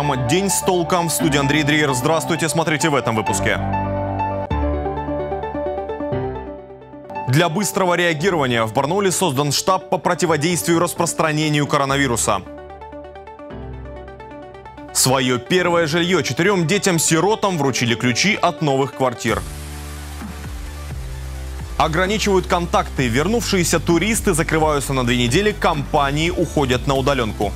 программа «День с толком». В студии Андрей Дриер. Здравствуйте, смотрите в этом выпуске. Для быстрого реагирования в Барнауле создан штаб по противодействию распространению коронавируса. Свое первое жилье 4 детям-сиротам вручили ключи от новых квартир. Ограничивают контакты. Вернувшиеся туристы закрываются на 2 недели. Компании уходят на удаленку.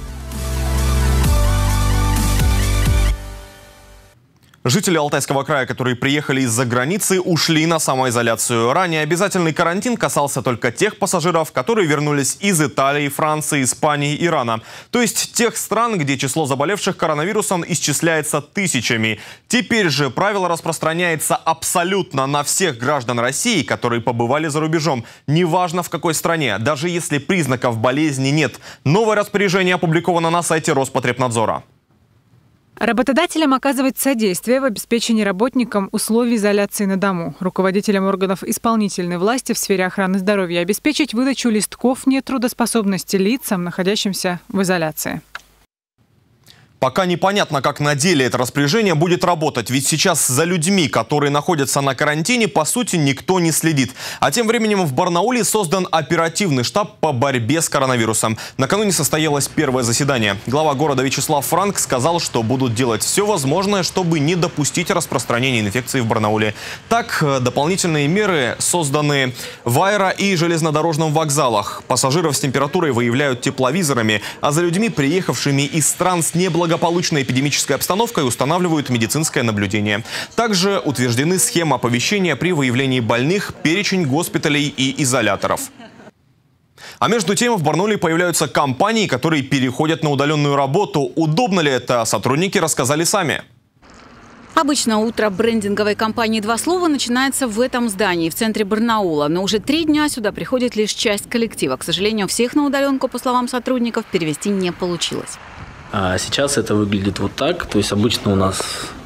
Жители Алтайского края, которые приехали из-за границы, ушли на самоизоляцию. Ранее обязательный карантин касался только тех пассажиров, которые вернулись из Италии, Франции, Испании, Ирана. То есть тех стран, где число заболевших коронавирусом исчисляется тысячами. Теперь же правило распространяется абсолютно на всех граждан России, которые побывали за рубежом. Неважно в какой стране, даже если признаков болезни нет. Новое распоряжение опубликовано на сайте Роспотребнадзора. Работодателям оказывать содействие в обеспечении работникам условий изоляции на дому. Руководителям органов исполнительной власти в сфере охраны здоровья обеспечить выдачу листков нетрудоспособности лицам, находящимся в изоляции. Пока непонятно, как на деле это распоряжение будет работать, ведь сейчас за людьми, которые находятся на карантине, по сути, никто не следит. А тем временем в Барнауле создан оперативный штаб по борьбе с коронавирусом. Накануне состоялось первое заседание. Глава города Вячеслав Франк сказал, что будут делать все возможное, чтобы не допустить распространения инфекции в Барнауле. Так, дополнительные меры созданы в аэро- и железнодорожном вокзалах. Пассажиров с температурой выявляют тепловизорами, а за людьми, приехавшими из стран с неблагополучной эпидемической обстановкой, устанавливают медицинское наблюдение. Также утверждены схемы оповещения при выявлении больных, перечень госпиталей и изоляторов. А между тем в Барнауле появляются компании, которые переходят на удаленную работу. Удобно ли это, сотрудники рассказали сами. Обычно утро брендинговой компании «Два слова» начинается в этом здании, в центре Барнаула. Но уже 3 дня сюда приходит лишь часть коллектива. К сожалению, всех на удаленку, по словам сотрудников, перевести не получилось. А сейчас это выглядит вот так. То есть обычно у нас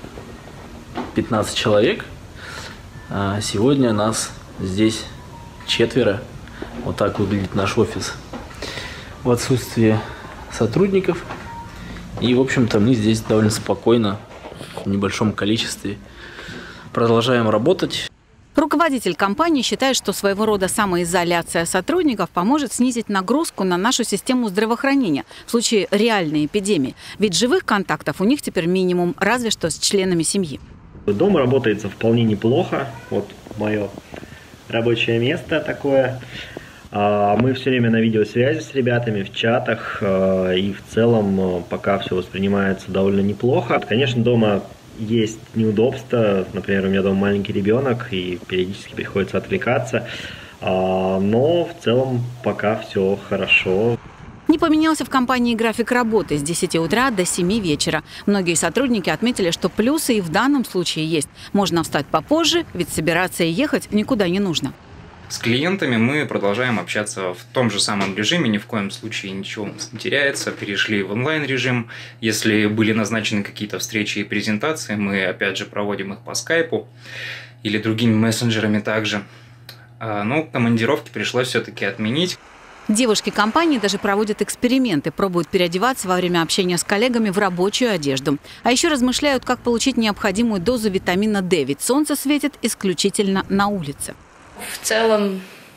15 человек. А сегодня нас здесь 4. Вот так выглядит наш офис в отсутствии сотрудников. И, в общем-то, мы здесь довольно спокойно, в небольшом количестве продолжаем работать. Руководитель компании считает, что своего рода самоизоляция сотрудников поможет снизить нагрузку на нашу систему здравоохранения в случае реальной эпидемии. Ведь живых контактов у них теперь минимум, разве что с членами семьи. Дома работается вполне неплохо. Вот мое рабочее место такое. Мы все время на видеосвязи с ребятами, в чатах. И в целом пока все воспринимается довольно неплохо. Конечно, дома есть неудобства, например, у меня дома маленький ребенок, и периодически приходится отвлекаться, но в целом пока все хорошо. Не поменялся в компании график работы с 10 утра до 7 вечера. Многие сотрудники отметили, что плюсы и в данном случае есть. Можно встать попозже, ведь собираться и ехать никуда не нужно. С клиентами мы продолжаем общаться в том же самом режиме, ни в коем случае ничего у нас не теряется. Перешли в онлайн-режим. Если были назначены какие-то встречи и презентации, мы опять же проводим их по скайпу или другими мессенджерами также. Но командировки пришлось все-таки отменить. Девушки компании даже проводят эксперименты, пробуют переодеваться во время общения с коллегами в рабочую одежду. А еще размышляют, как получить необходимую дозу витамина D, ведь солнце светит исключительно на улице. В целом,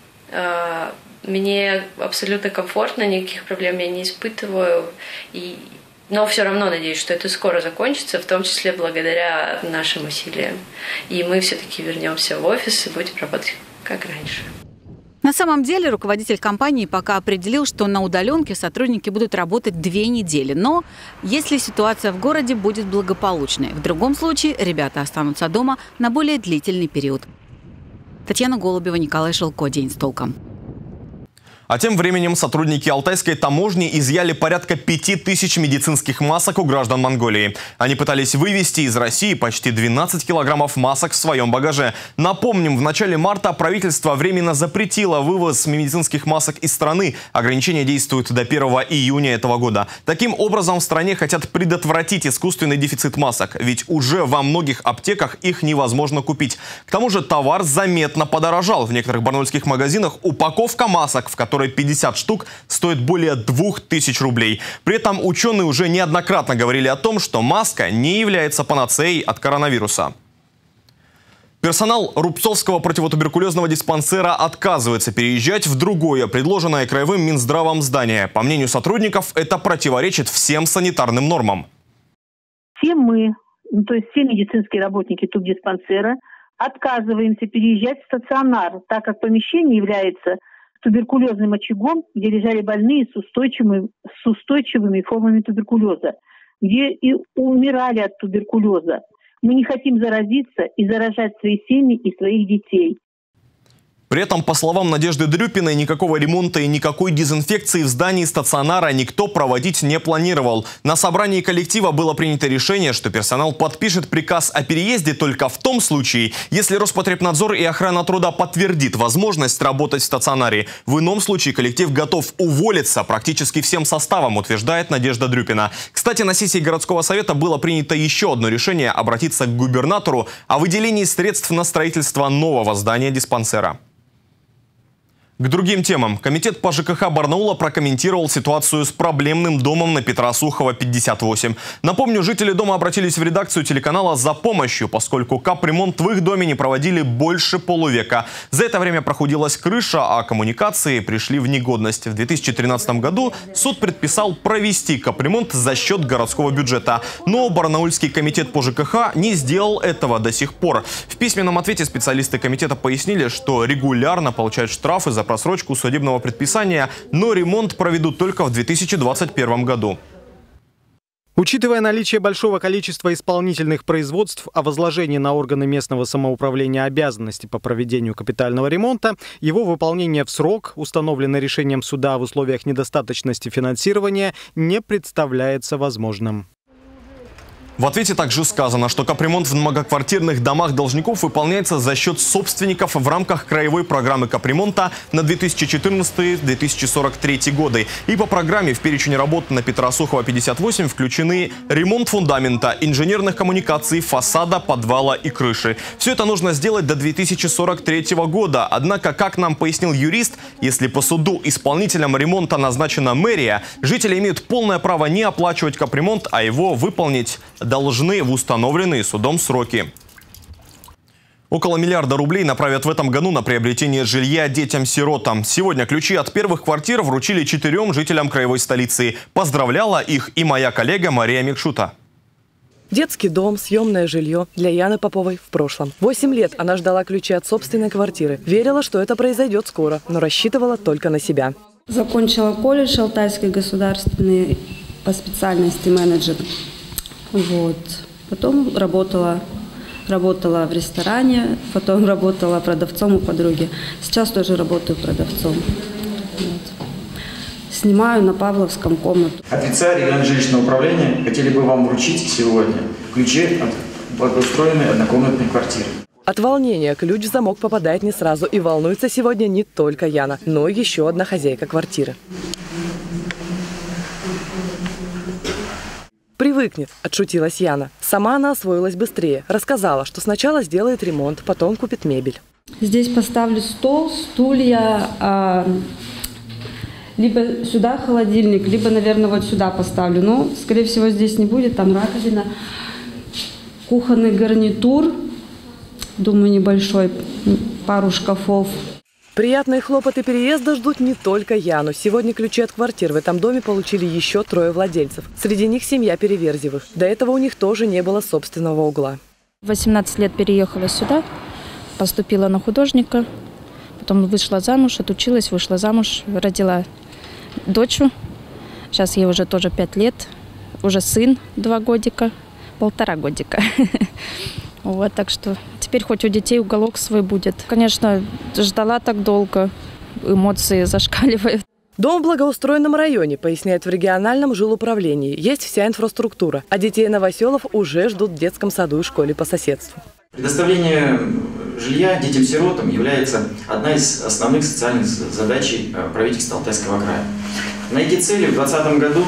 мне абсолютно комфортно, никаких проблем я не испытываю. Но все равно надеюсь, что это скоро закончится, в том числе благодаря нашим усилиям. И мы все-таки вернемся в офис и будем работать как раньше. На самом деле руководитель компании пока определил, что на удаленке сотрудники будут работать 2 недели. Но если ситуация в городе будет благополучной, в другом случае ребята останутся дома на более длительный период. Татьяна Голубева, Николай Шелко. День с толком. А тем временем сотрудники Алтайской таможни изъяли порядка 5000 медицинских масок у граждан Монголии. Они пытались вывезти из России почти 12 килограммов масок в своем багаже. Напомним, в начале марта правительство временно запретило вывоз медицинских масок из страны. Ограничения действуют до 1 июня этого года. Таким образом, в стране хотят предотвратить искусственный дефицит масок. Ведь уже во многих аптеках их невозможно купить. К тому же товар заметно подорожал. В некоторых барнаульских магазинах упаковка масок, в которой которой 50 штук стоит более 2000 рублей. При этом ученые уже неоднократно говорили о том, что маска не является панацеей от коронавируса. Персонал Рубцовского противотуберкулезного диспансера отказывается переезжать в другое, предложенное Краевым Минздравом здание. По мнению сотрудников, это противоречит всем санитарным нормам. Все мы, то есть все медицинские работники тубдиспансера, отказываемся переезжать в стационар, так как помещение является туберкулезным очагом, где лежали больные с устойчивыми формами туберкулеза, где и умирали от туберкулеза. Мы не хотим заразиться и заражать свои семьи и своих детей. При этом, по словам Надежды Дрюпиной, никакого ремонта и никакой дезинфекции в здании стационара никто проводить не планировал. На собрании коллектива было принято решение, что персонал подпишет приказ о переезде только в том случае, если Роспотребнадзор и охрана труда подтвердит возможность работать в стационаре. В ином случае коллектив готов уволиться практически всем составом, утверждает Надежда Дрюпина. Кстати, на сессии городского совета было принято еще одно решение – обратиться к губернатору о выделении средств на строительство нового здания диспансера. К другим темам. Комитет по ЖКХ Барнаула прокомментировал ситуацию с проблемным домом на Петра Сухова, 58. Напомню, жители дома обратились в редакцию телеканала за помощью, поскольку капремонт в их доме не проводили больше полувека. За это время прохудилась крыша, а коммуникации пришли в негодность. В 2013 году суд предписал провести капремонт за счет городского бюджета. Но Барнаульский комитет по ЖКХ не сделал этого до сих пор. В письменном ответе специалисты комитета пояснили, что регулярно получают штрафы за просрочку судебного предписания, но ремонт проведут только в 2021 году. Учитывая наличие большого количества исполнительных производств о возложении на органы местного самоуправления обязанности по проведению капитального ремонта, его выполнение в срок, установленный решением суда в условиях недостаточности финансирования, не представляется возможным. В ответе также сказано, что капремонт в многоквартирных домах должников выполняется за счет собственников в рамках краевой программы капремонта на 2014-2043 годы. И по программе в перечень работ на Петра Сухова, 58 включены ремонт фундамента, инженерных коммуникаций, фасада, подвала и крыши. Все это нужно сделать до 2043 года. Однако, как нам пояснил юрист, если по суду исполнителем ремонта назначена мэрия, жители имеют полное право не оплачивать капремонт, а его выполнить должны в установленные судом сроки. Около миллиарда рублей направят в этом году на приобретение жилья детям-сиротам. Сегодня ключи от первых квартир вручили 4 жителям краевой столицы. Поздравляла их и моя коллега Мария Микшута. Детский дом, съемное жилье для Яны Поповой в прошлом. 8 лет она ждала ключи от собственной квартиры. Верила, что это произойдет скоро, но рассчитывала только на себя. Закончила колледж Алтайский государственный по специальности менеджер. Вот. Потом работала в ресторане, потом работала продавцом у подруги. Сейчас тоже работаю продавцом. Вот. Снимаю на Павловском комнату. От лица регионального жилищного управления хотели бы вам вручить сегодня ключи от благоустроенной однокомнатной квартиры. От волнения ключ в замок попадает не сразу, и волнуется сегодня не только Яна, но и еще одна хозяйка квартиры. «Привыкнет», – отшутилась Яна. Сама она освоилась быстрее. Рассказала, что сначала сделает ремонт, потом купит мебель. Здесь поставлю стол, стулья, либо сюда холодильник, либо, наверное, вот сюда поставлю. Но, скорее всего, здесь не будет, там раковина. Кухонный гарнитур, думаю, небольшой, пару шкафов. Приятные хлопоты переезда ждут не только Яну. Сегодня ключи от квартир в этом доме получили еще 3 владельцев. Среди них семья Переверзевых. До этого у них тоже не было собственного угла. В 18 лет переехала сюда, поступила на художника, потом вышла замуж, отучилась, вышла замуж, родила дочь. Сейчас ей уже тоже 5 лет, уже сын 2 годика, 1,5 годика. Вот, так что теперь хоть у детей уголок свой будет. Конечно, ждала так долго, эмоции зашкаливают. Дом в благоустроенном районе, поясняет в региональном жилуправлении. Есть вся инфраструктура, а детей новоселов уже ждут в детском саду и школе по соседству. Предоставление жилья детям-сиротам является одной из основных социальных задач правительства Алтайского края. На эти цели в 2020 году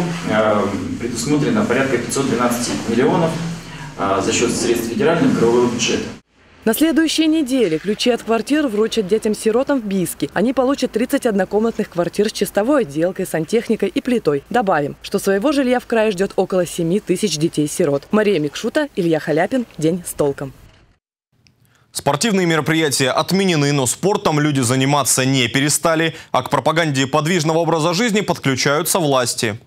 предусмотрено порядка 512 миллионов за счет средств федерального и краевого бюджета. На следующей неделе ключи от квартир вручат детям-сиротам в Бийске. Они получат 30 однокомнатных квартир с чистовой отделкой, сантехникой и плитой. Добавим, что своего жилья в крае ждет около 7 тысяч детей-сирот. Мария Микшута, Илья Халяпин. День с толком. Спортивные мероприятия отменены, но спортом люди заниматься не перестали, а к пропаганде подвижного образа жизни подключаются власти.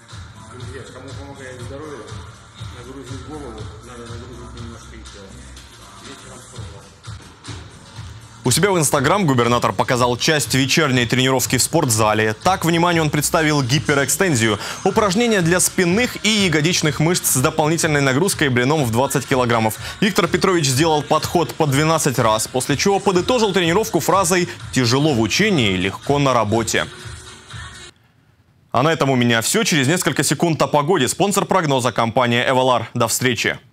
У себя в Инстаграм губернатор показал часть вечерней тренировки в спортзале. Так, вниманию он представил гиперэкстензию – упражнения для спинных и ягодичных мышц с дополнительной нагрузкой блином в 20 килограммов. Виктор Петрович сделал подход по 12 раз, после чего подытожил тренировку фразой «тяжело в учении, легко на работе». А на этом у меня все. Через несколько секунд о погоде. Спонсор прогноза – компания «Эвалар». До встречи.